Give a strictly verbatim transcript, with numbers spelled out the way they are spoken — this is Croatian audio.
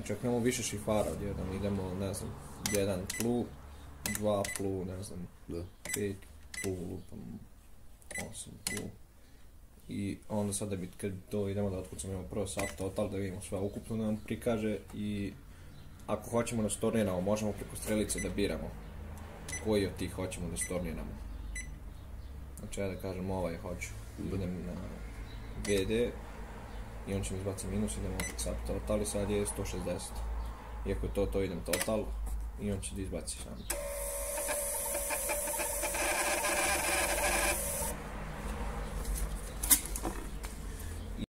Znači ako imamo više šifara odjednom, idemo, ne znam, jedan plu, dva plu, ne znam, Da. pet plu, lupam, osam plu. I onda sad da bi, kad to idemo da otkucamo, imamo prvo subtotal da vidimo sve ukupno nam prikaže i ako hoćemo da storniramo, možemo preko strelice da biramo koji od tih hoćemo da storniramo. Znači ja da kažem ovaj hoću, idem na G D i on će mi izbaciti minus, idemo opet subtotal i sad je sto šezdeset. Iako je to, to idem total i on će da izbaci sam.